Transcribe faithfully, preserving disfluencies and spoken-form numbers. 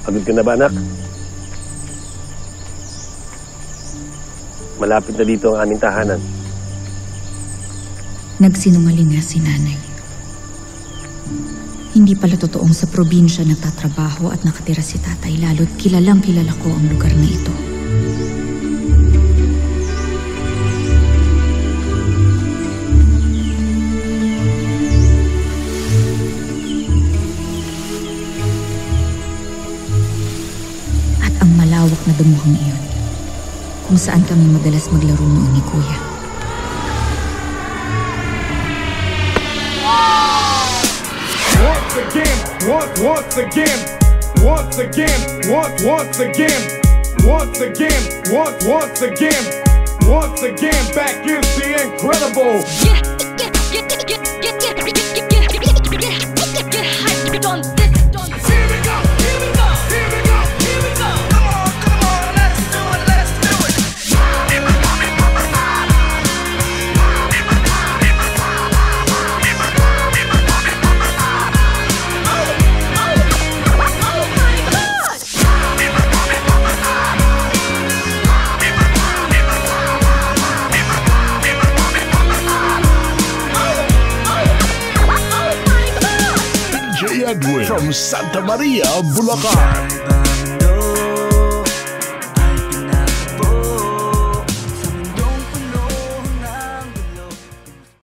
Pagod ka na ba, anak? Malapit na dito ang aming tahanan. Nagsinungaling nga si nanay. Hindi pala totoong sa probinsya nagtatrabaho at nakatira si tatay, lalo't kilalang kilala ko ang lugar na ito. At ang malawak na damuhang iyon, kung saan kami madalas maglaro noon ni Kuya. Once again, once, once again, once again, once, once again, once again, once, once again, once again, back is the incredible. Yeah, get, get, get, get, get, get, get, get, get, get, get hyped on this. Here we go, here we go, here we go, here we go. Come on, come on, let's do it, let's do it. Edwin from Santa Maria, Bulacan.